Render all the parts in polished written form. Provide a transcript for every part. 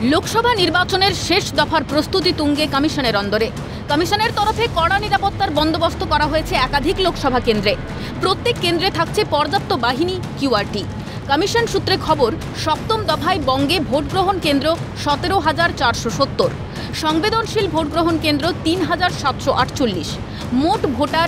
লোকসভা নির্বাচনের শেষ দফার প্রস্তুতি তুঙ্গে কমিশনের অন্দরে। কমিশনের তরফে কড়া নিরাপত্তার বন্দোবস্ত করা হয়েছে একাধিক লোকসভা কেন্দ্রে। প্রত্যেক কেন্দ্রে থাকছে পর্যাপ্ত বাহিনী, কিউআরটি। কমিশন সূত্রে খবর, সপ্তম দফায় বঙ্গে ভোটগ্রহণ কেন্দ্র 17,470, সংবেদনশীল ভোটগ্রহণ কেন্দ্র 3,748, মোট ভোটার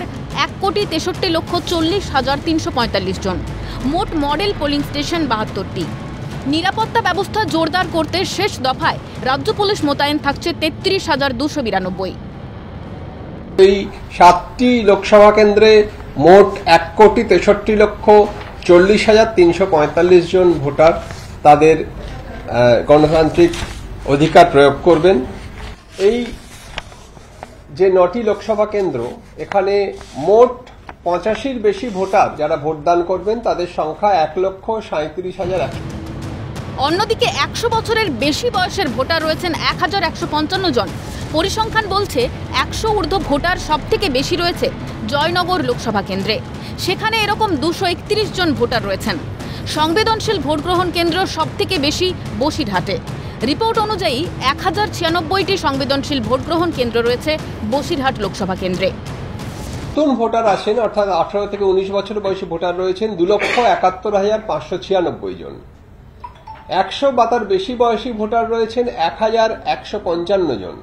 1,63,40,345 জন, মোট মডেল পোলিং স্টেশন 72টি। নিরাপত্তা ব্যবস্থা জোরদার করতে শেষ দফায় রাজ্য পুলিশ মোতায়েন থাকছে 33,292। এই 7টি লোকসভা কেন্দ্রে মোট 1,63,40,345 জন ভোটার তাদের গণতান্ত্রিক অধিকার প্রয়োগ করবেন। এই যে 9টি লোকসভা কেন্দ্র, এখানে মোট 85-র বেশি ভোটার যারা ভোটদান করবেন তাদের সংখ্যা 1,37,100। অন্যদিকে 100 বছরের বেশি বয়সের ভোটার রয়েছেন 1,155 জন। পরিসংখ্যান বলছে 100 ঊর্ধ্ব ভোটার সবথেকে বেশি রয়েছে জয়নগর লোকসভা কেন্দ্রে, সেখানে এরকম 231 জন ভোটার রয়েছেন। সংবেদনশীল ভোটগ্রহণ কেন্দ্র সবথেকে বেশি বসিরহাটে। রিপোর্ট অনুযায়ী 1096টি সংবেদনশীল ভোটগ্রহণ কেন্দ্র রয়েছে বসিরহাট লোকসভা কেন্দ্রে। নতুন ভোটার আসেন, অর্থাৎ 18 থেকে 19 বছর বয়সী ভোটার রয়েছেন 2,71,596 জন। 100 বা তার বেশি বয়সী ভোটার রয়েছেন 1,155 জন।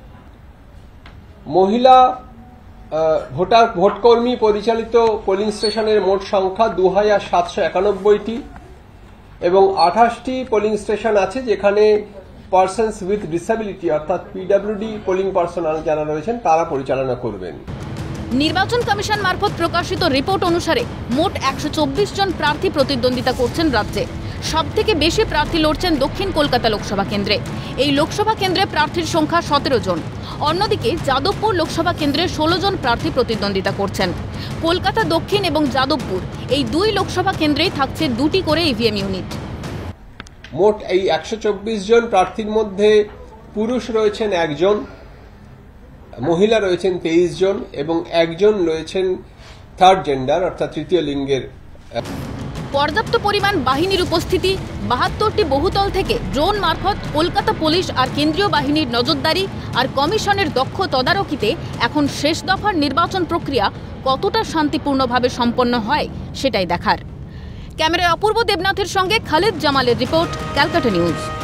মহিলা ভোটকর্মী পরিচালিত পোলিং স্টেশনের মোট সংখ্যা 2,791টি এবং 28টি পোলিং স্টেশন আছে যেখানে পার্সনস উইথ ডিসেবিলিটি অর্থাৎ পিডব্লিউডি পোলিং পার্সোনাল যারা রয়েছেন তারা পরিচালনা করবেন। নির্বাচন কমিশন মারফত প্রকাশিত রিপোর্ট অনুসারে মোট 124 জন প্রার্থী প্রতিদ্বন্দ্বিতা করছেন রাজ্যে। সবথেকে বেশি প্রার্থী লড়ছেন দক্ষিণ কলকাতা লোকসভা কেন্দ্রে। এই লোকসভা কেন্দ্রে প্রার্থীর সংখ্যা 17 জন। অন্যদিকে যাদবপুর লোকসভা কেন্দ্রে 16 জন প্রার্থী প্রতিদ্বন্দ্বিতা করছেন। কলকাতা দক্ষিণ এবং যাদবপুর এই দুই লোকসভা কেন্দ্রেই থাকছে 2টি করে ইভিএম ইউনিট। মোট এই 124 জন প্রার্থীর মধ্যে পুরুষ রয়েছেন 1 জন, মহিলা রয়েছেন 23 জন এবং 1 জন রয়েছেন থার্ড জেন্ডার অর্থাৎ তৃতীয় লিঙ্গের। পর্যাপ্ত পরিমাণ বাহিনীর উপস্থিতি, 72টি বহুতল থেকে ড্রোন মারফত কলকাতা পুলিশ আর কেন্দ্রীয় বাহিনীর নজরদারি আর কমিশনের দক্ষ তদারকিতে এখন শেষ দফার নির্বাচন প্রক্রিয়া কতটা শান্তিপূর্ণভাবে সম্পন্ন হয় সেটাই দেখার। ক্যামেরায় অপূর্ব দেবনাথের সঙ্গে খালিদ জামালের রিপোর্ট, ক্যালকাটা নিউজ।